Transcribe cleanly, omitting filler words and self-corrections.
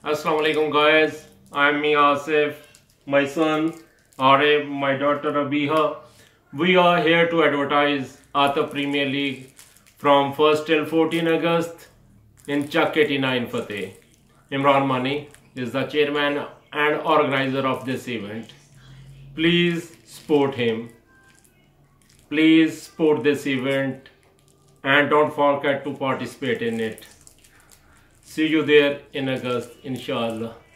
Assalamu alaikum guys, I'm me Asif, my son Arif, my daughter Abiha. We are here to advertise Atif Premier League from 1st till 14 August in Chuck 89 Fateh. Imran Mani is the chairman and organizer of this event. Please support him. Please support this event and don't forget to participate in it. See you there in August, inshallah.